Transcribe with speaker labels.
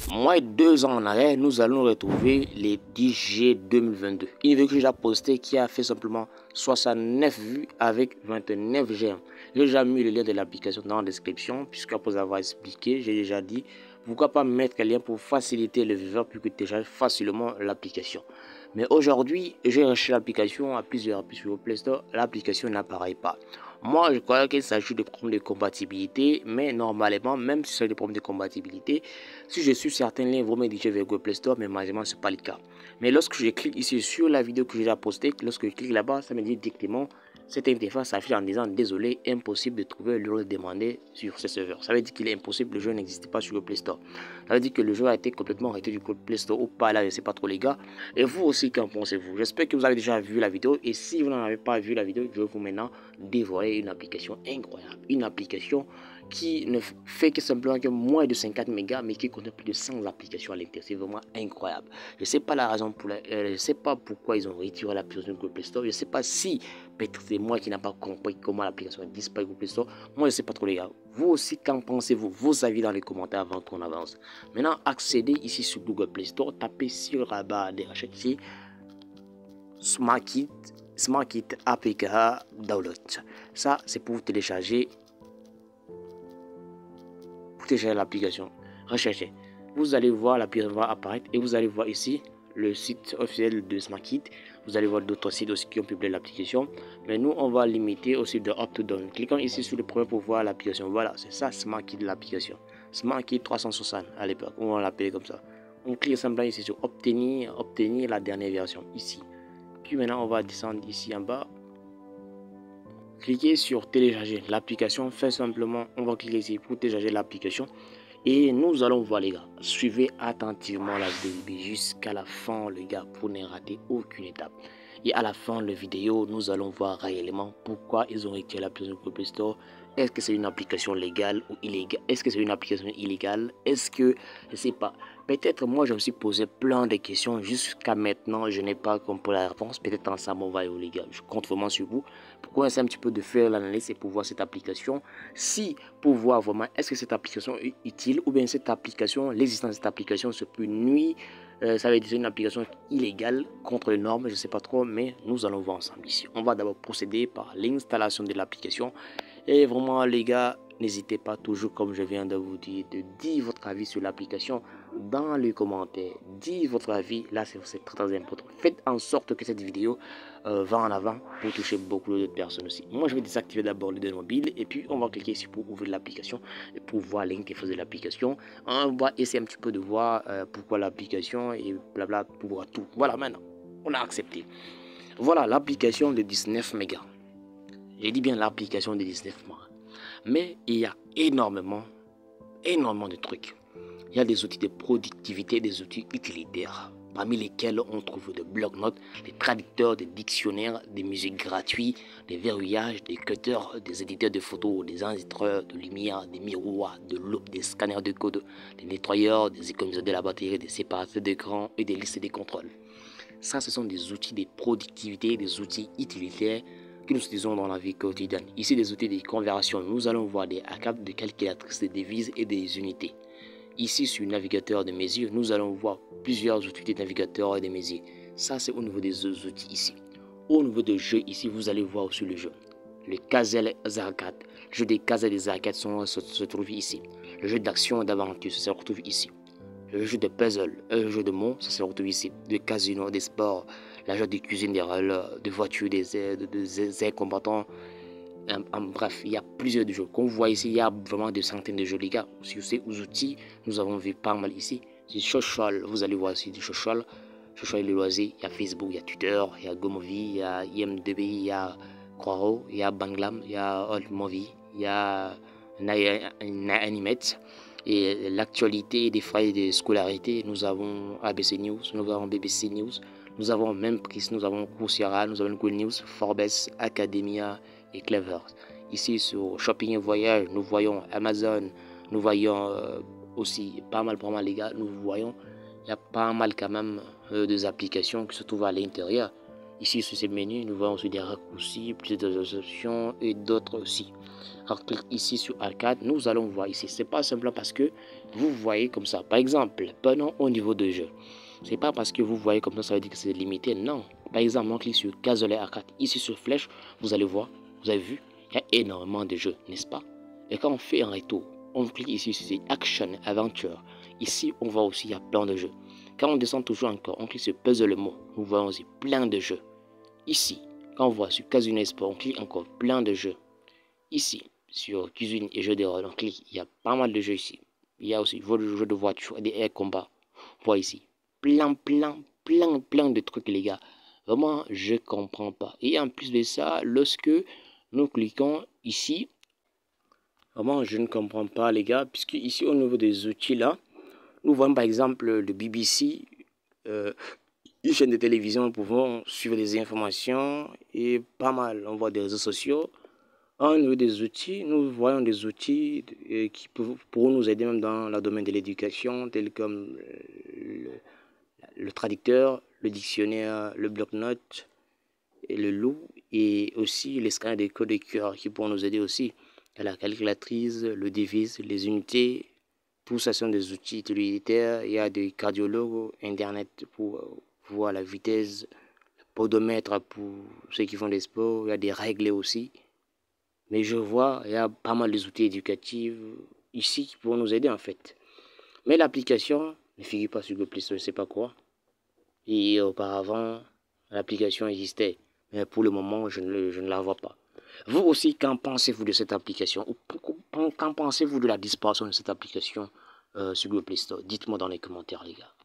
Speaker 1: Moins de 2 ans en arrière, nous allons retrouver les 10 G 2022. Une vidéo que j'ai déjà postée qui a fait simplement 69 vues avec 29 j'aime. J'ai déjà mis le lien de l'application dans la description, puisque après avoir expliqué, j'ai déjà dit pourquoi pas mettre le lien pour faciliter le viveur pour que tu télécharges facilement l'application. Mais aujourd'hui, j'ai recherché l'application à plusieurs reprises sur le Play Store, l'application n'apparaît pas. Moi, je crois qu'il s'agit de problèmes de compatibilité, mais normalement, même si c'est des problèmes de compatibilité, si je suis certains liens vont me diriger vers Google Play Store, mais malheureusement, ce n'est pas le cas. Mais lorsque je clique ici sur la vidéo que j'ai déjà postée, lorsque je clique là-bas, ça me dit directement, cette interface s'affiche en disant désolé, impossible de trouver le rôle demandé sur ce serveur. Ça veut dire qu'il est impossible, le jeu n'existe pas sur le Play Store. Ça veut dire que le jeu a été complètement arrêté du Play Store ou pas, là, je ne sais pas trop les gars. Et vous aussi, qu'en pensez-vous? J'espère que vous avez déjà vu la vidéo. Et si vous n'en avez pas vu la vidéo, je vais vous maintenant dévoiler une application incroyable. Une application qui ne fait que simplement que moins de 50 mégas, mais qui contient plus de 100 applications à l'intérieur. C'est vraiment incroyable. Je ne sais pas la raison pour je ne sais pas pourquoi ils ont retiré l'application de Google Play Store. Je ne sais pas si peut-être c'est moi qui n'ai pas compris comment l'application disparaît Google Play Store. Moi, je ne sais pas trop les gars. Vous aussi, qu'en pensez-vous? Vos avis dans les commentaires avant qu'on avance. Maintenant, accédez ici sur Google Play Store. Tapez sur la barre des recherches ici. SmartKit APK Download. Ça, c'est pour télécharger l'application. Recherchez. Vous allez voir l'application va apparaître et vous allez voir ici le site officiel de SmartKit. Vous allez voir d'autres sites aussi qui ont publié l'application. Mais nous, on va limiter au site de UpToDown. Cliquons ici sur le premier pour voir l'application. Voilà, c'est ça SmartKit l'application. SmartKit 360 à l'époque, on l'appelait comme ça. On clique simplement ici sur obtenir la dernière version ici. Puis maintenant, on va descendre ici en bas. Cliquez sur télécharger l'application. Fait simplement, on va cliquer ici pour télécharger l'application. Et nous allons voir les gars. Suivez attentivement la vidéo jusqu'à la fin les gars pour ne rater aucune étape. Et à la fin de la vidéo, nous allons voir réellement pourquoi ils ont retiré l'application Google Play Store. Est-ce que c'est une application légale ou illégale? Est-ce que c'est une application illégale? Est-ce que, je ne sais pas, peut-être moi je me suis posé plein de questions jusqu'à maintenant, je n'ai pas compris la réponse. Peut-être ensemble on va y aller les gars. Je compte vraiment sur vous pour commencer un petit peu de faire l'analyse et pour voir cette application. Si, pour voir vraiment est-ce que cette application est utile ou bien cette application, l'existence de cette application se peut nuire. Ça veut dire une application illégale contre les normes, je ne sais pas trop, mais nous allons voir ensemble ici. On va d'abord procéder par l'installation de l'application. Et vraiment les gars, n'hésitez pas toujours comme je viens de vous dire, de dire votre avis sur l'application dans les commentaires. Dites votre avis, là c'est très important. Faites en sorte que cette vidéo va en avant pour toucher beaucoup d'autres personnes aussi. Moi je vais désactiver d'abord le données mobile et puis on va cliquer ici pour ouvrir l'application et pour voir l'interface de l'application. On va essayer un petit peu de voir pourquoi l'application et blabla pour voir tout. Voilà, maintenant on a accepté. Voilà l'application de 19 mégas. J'ai dit bien l'application de 19 mois. Mais il y a énormément de trucs. Il y a des outils de productivité, des outils utilitaires, parmi lesquels on trouve des bloc-notes, des traducteurs, des dictionnaires, des musiques gratuits, des verrouillages, des cutters, des éditeurs de photos, des enregistreurs de lumière, des miroirs, de loupes, des scanners de code, des nettoyeurs, des économiseurs de la batterie, des séparateurs d'écran et des listes de contrôle. Ça, ce sont des outils de productivité, des outils utilitaires que nous utilisons dans la vie quotidienne. Ici, des outils de conversion. Nous allons voir des ACAP, des calculatrices de devises et des unités. Ici, sur le navigateur de mesure, nous allons voir plusieurs outils de navigateur et de mesure. Ça, c'est au niveau des outils ici. Au niveau des jeux, ici, vous allez voir aussi le jeu. Le Cazel Arcade. Le jeu des Cazel des arcades se trouve ici. Le jeu d'action et d'aventure se retrouve ici. Le jeu de puzzle, le jeu de mots, ça se retrouve ici. De casino, des sports, la jeu de cuisine, des rôles, de voitures, des airs combattants. Bref, il y a plusieurs jeux. Comme vous voyez ici, il y a vraiment des centaines de jeux, les gars. Sur ces outils, nous avons vu pas mal ici. C'est Social, vous allez voir ici du Social. Social et les loisirs, il y a Facebook, il y a Twitter, il y a GoMovie, il y a IMDb, il y a Quaro, il y a Banglam, il y a AllMovie, il y a Animate. Et l'actualité des frais de scolarité, nous avons ABC News, nous avons BBC News, nous avons Memprix, nous avons Coursera, nous avons Cool News, Forbes, Academia et Clever. Ici sur Shopping et Voyage, nous voyons Amazon, nous voyons aussi pas mal les gars, nous voyons, il y a pas mal quand même des applications qui se trouvent à l'intérieur. Ici sur ce menu, nous voyons aussi des raccourcis, plus d'options et d'autres aussi. Quand on clique ici sur arcade, nous allons voir ici. C'est pas simplement parce que vous voyez comme ça. Par exemple, prenons au niveau de jeu. C'est pas parce que vous voyez comme ça veut dire que c'est limité. Non. Par exemple, on clique sur Cassoulet Arcade. Ici sur flèche, vous allez voir, vous avez vu, il y a énormément de jeux, n'est-ce pas? Et quand on fait un retour, on clique ici sur Action Aventure. Ici, on voit aussi il y a plein de jeux. Quand on descend toujours encore, on clique sur Puzzle Mo. Nous voyons aussi plein de jeux. Ici, quand on voit sur Casino Sport, on clique encore plein de jeux. Ici, sur Cuisine et jeux de rôle, on clique, il y a pas mal de jeux ici. Il y a aussi jeux de voiture et des air combat. On voit ici plein de trucs, les gars. Vraiment, je comprends pas. Et en plus de ça, lorsque nous cliquons ici, vraiment, je ne comprends pas, les gars, puisque ici, au niveau des outils là, nous voyons par exemple le BBC, une chaîne de télévision, nous pouvons suivre des informations et pas mal. On voit des réseaux sociaux. Au niveau des outils, nous voyons des outils qui pourront nous aider même dans le domaine de l'éducation, tels comme le traducteur, le dictionnaire, le bloc-notes, et le loup, et aussi les scanners de code de cœur qui pourront nous aider aussi. À la calculatrice, le devise, les unités, tout ça sont des outils utilitaires. Il y a des cardiologues, internet pour voir la vitesse, podomètre pour ceux qui font des sports, il y a des règles aussi. Mais je vois, il y a pas mal d'outils éducatifs ici qui pourront nous aider en fait. Mais l'application ne figure pas sur Google Play Store, je ne sais pas quoi. Et auparavant, l'application existait. Mais pour le moment, je ne la vois pas. Vous aussi, qu'en pensez-vous de cette application? Qu'en pensez-vous de la disparition de cette application sur Google Play Store? Dites-moi dans les commentaires, les gars.